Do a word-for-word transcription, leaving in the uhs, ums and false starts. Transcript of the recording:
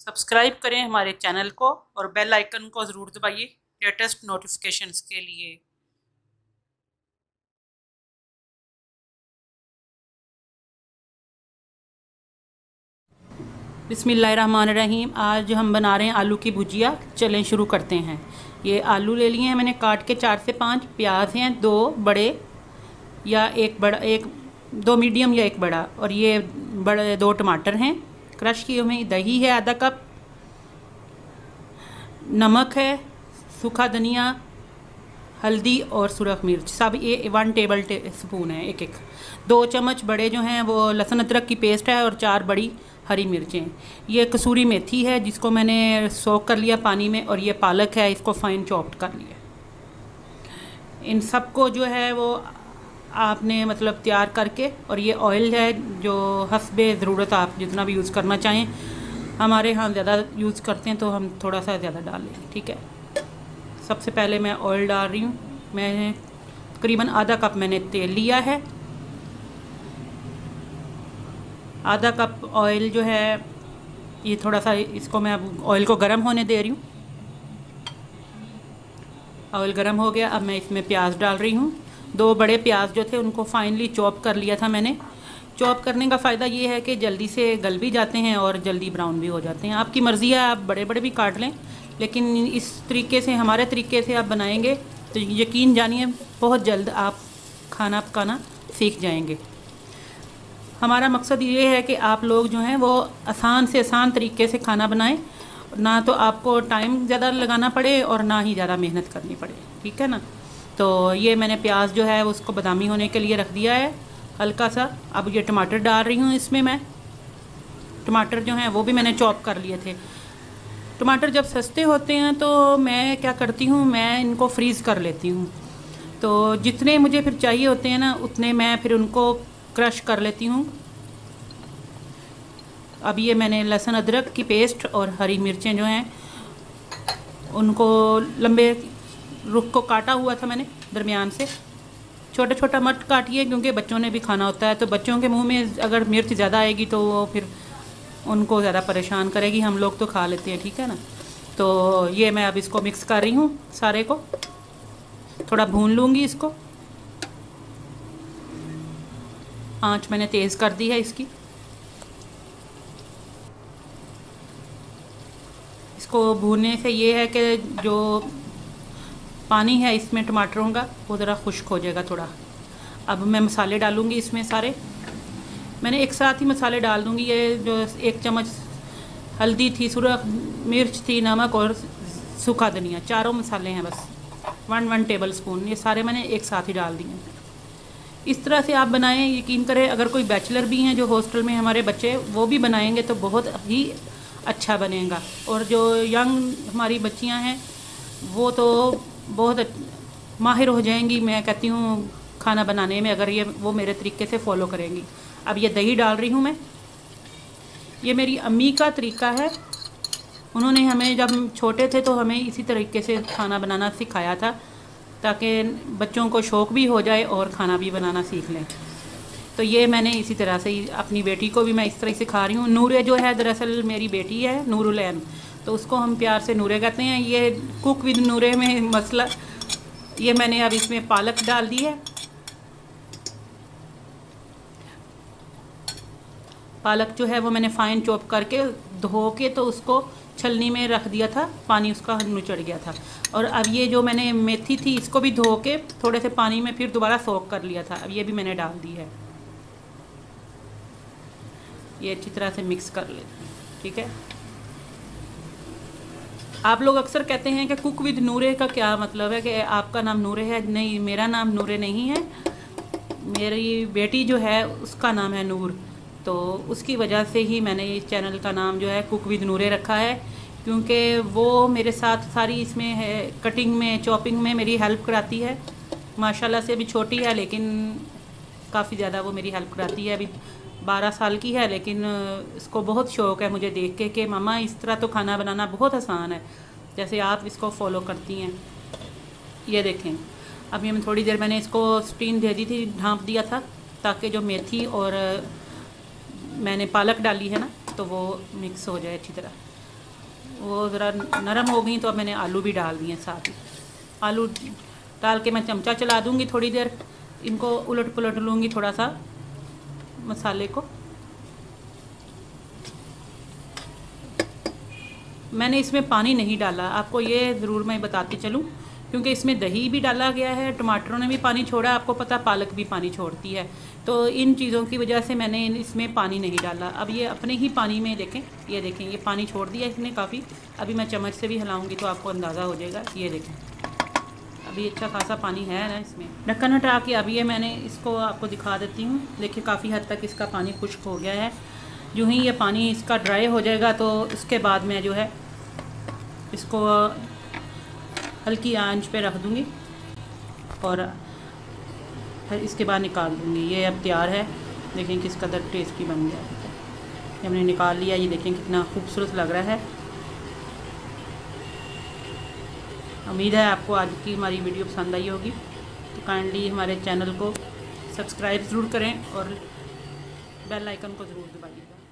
Subscribe करें हमारे channel को और बेल आइकन को ज़रूर दबाइए लेटेस्ट नोटिफिकेशंस के लिए। बिस्मिल्लाहिर्रहमानिर्रहीम। आज हम बना रहे हैं आलू की भुजिया। चलें शुरू करते हैं। ये आलू ले लिए हैं मैंने काट के, चार से पाँच प्याज हैं, दो बड़े या एक बड़ा, एक दो मीडियम या एक बड़ा, और ये बड़े दो टमाटर हैं क्रश किए हुए। दही है आधा कप, नमक है, सूखा धनिया, हल्दी और सुरख मिर्च सब ये वन टेबल टे स्पून है एक एक। दो चम्मच बड़े जो हैं वो लहसुन अदरक की पेस्ट है और चार बड़ी हरी मिर्चें। ये कसूरी मेथी है जिसको मैंने सोक कर लिया पानी में, और ये पालक है, इसको फाइन चॉप्ड कर लिया। इन सब को जो है वो आपने मतलब तैयार करके, और ये ऑयल है जो हस्बे ज़रूरत आप जितना भी यूज़ करना चाहें। हमारे यहाँ ज़्यादा यूज़ करते हैं तो हम थोड़ा सा ज़्यादा डाल लेंगे, ठीक है। सबसे पहले मैं ऑयल डाल रही हूँ। मैं तकरीबन आधा कप मैंने तेल लिया है। आधा कप ऑयल जो है ये थोड़ा सा, इसको मैं अब ऑयल को गर्म होने दे रही हूँ। ऑयल गर्म हो गया, अब मैं इसमें प्याज डाल रही हूँ। दो बड़े प्याज जो थे उनको फाइनली चॉप कर लिया था मैंने। चॉप करने का फ़ायदा ये है कि जल्दी से गल भी जाते हैं और जल्दी ब्राउन भी हो जाते हैं। आपकी मर्ज़ी है, आप बड़े बड़े भी काट लें, लेकिन इस तरीके से, हमारे तरीके से आप बनाएंगे तो यकीन जानिए बहुत जल्द आप खाना पकाना सीख जाएंगे। हमारा मकसद ये है कि आप लोग जो हैं वो आसान से आसान तरीके से खाना बनाएं, ना तो आपको टाइम ज़्यादा लगाना पड़े और ना ही ज़्यादा मेहनत करनी पड़े, ठीक है ना। तो ये मैंने प्याज जो है उसको बादामी होने के लिए रख दिया है हल्का सा। अब ये टमाटर डाल रही हूँ इसमें मैं। टमाटर जो हैं वो भी मैंने चॉप कर लिए थे। टमाटर जब सस्ते होते हैं तो मैं क्या करती हूँ, मैं इनको फ्रीज़ कर लेती हूँ। तो जितने मुझे फिर चाहिए होते हैं ना उतने मैं फिर उनको क्रश कर लेती हूँ। अब ये मैंने लहसुन अदरक की पेस्ट और हरी मिर्चें जो हैं उनको लंबे रुख को काटा हुआ था मैंने दरमियान से। छोटा छोटा मत काटिए क्योंकि बच्चों ने भी खाना होता है, तो बच्चों के मुंह में अगर मिर्च ज़्यादा आएगी तो वो फिर उनको ज़्यादा परेशान करेगी। हम लोग तो खा लेते हैं, ठीक है ना। तो ये मैं अब इसको मिक्स कर रही हूँ, सारे को थोड़ा भून लूँगी इसको। आँच मैंने तेज़ कर दी है इसकी। इसको भूनने से ये है कि जो पानी है इसमें टमाटरों का वो ज़रा खुश्क हो जाएगा थोड़ा। अब मैं मसाले डालूँगी इसमें सारे। मैंने एक साथ ही मसाले डाल दूँगी। ये जो एक चम्मच हल्दी थी, सुरख मिर्च थी, नमक और सूखा धनिया, चारों मसाले हैं बस, वन वन टेबल स्पून, ये सारे मैंने एक साथ ही डाल दिए। इस तरह से आप बनाएं, यकीन करें अगर कोई बैचलर भी हैं जो हॉस्टल में हमारे बच्चे, वो भी बनाएंगे तो बहुत ही अच्छा बनेगा। और जो यंग हमारी बच्चियां हैं वो तो बहुत माहिर हो जाएंगी, मैं कहती हूँ खाना बनाने में, अगर ये वो मेरे तरीके से फ़ॉलो करेंगी। अब ये दही डाल रही हूँ मैं। ये मेरी अम्मी का तरीका है। उन्होंने हमें जब हम छोटे थे तो हमें इसी तरीके से खाना बनाना सिखाया था, ताकि बच्चों को शौक़ भी हो जाए और खाना भी बनाना सीख लें। तो ये मैंने इसी तरह से ही अपनी बेटी को भी मैं इस तरह सिखा रही हूँ। नूरे जो है दरअसल मेरी बेटी है, नूरुलैन, तो उसको हम प्यार से नूरे कहते हैं। ये कुक विद नूरे में मसला, ये मैंने अब इसमें पालक डाल दी है। पालक जो है वो मैंने फाइन चॉप करके धो के तो उसको छलनी में रख दिया था, पानी उसका निचड़ गया था। और अब ये जो मैंने मेथी थी इसको भी धो के थोड़े से पानी में फिर दोबारा सोक कर लिया था, अब ये भी मैंने डाल दी है। ये अच्छी तरह से मिक्स कर लेते हैं, ठीक है। आप लोग अक्सर कहते हैं कि कुक विद नूरे का क्या मतलब है, कि आपका नाम नूरे है। नहीं, मेरा नाम नूरे नहीं है, मेरी बेटी जो है उसका नाम है नूर। तो उसकी वजह से ही मैंने इस चैनल का नाम जो है कुक विद नूरे रखा है, क्योंकि वो मेरे साथ सारी इसमें है कटिंग में, चॉपिंग में मेरी हेल्प कराती है। माशाल्लाह से अभी छोटी है लेकिन काफ़ी ज़्यादा वो मेरी हेल्प कराती है। अभी बारह साल की है, लेकिन इसको बहुत शौक़ है मुझे देख के कि मामा इस तरह तो खाना बनाना बहुत आसान है, जैसे आप इसको फॉलो करती हैं। ये देखें, अभी हम थोड़ी देर मैंने इसको स्टीम दे दी थी, ढाँप दिया था, ताकि जो मेथी और मैंने पालक डाली है ना तो वो मिक्स हो जाए अच्छी तरह। वो ज़रा नरम हो गई तो अब मैंने आलू भी डाल दिए साथ ही। आलू डाल के मैं चमचा चला दूँगी, थोड़ी देर इनको उलट पुलट लूँगी थोड़ा सा मसाले को। मैंने इसमें पानी नहीं डाला, आपको ये ज़रूर मैं बताती चलूँ, क्योंकि इसमें दही भी डाला गया है, टमाटरों ने भी पानी छोड़ा, आपको पता पालक भी पानी छोड़ती है, तो इन चीज़ों की वजह से मैंने इसमें पानी नहीं डाला। अब ये अपने ही पानी में देखें, ये देखें ये पानी छोड़ दिया इसने काफ़ी। अभी मैं चम्मच से भी हिलाऊंगी तो आपको अंदाज़ा हो जाएगा। ये देखें अभी अच्छा खासा पानी है ना इसमें। ढक्कन हटा के अब ये मैंने इसको आपको दिखा देती हूँ। देखिए काफ़ी हद तक इसका पानी खुश्क हो गया है। यूँ ही ये पानी इसका ड्राई हो जाएगा तो उसके बाद मैं जो है इसको हल्की आंच पे रख दूँगी और फिर इसके बाद निकाल दूँगी। ये अब तैयार है, देखें किस कदर टेस्टी बन गया है। ये हमने निकाल लिया, ये देखें कितना खूबसूरत लग रहा है। उम्मीद है आपको आज की हमारी वीडियो पसंद आई होगी, तो काइंडली हमारे चैनल को सब्सक्राइब ज़रूर करें और बेल आइकन को ज़रूर दबाइएगा।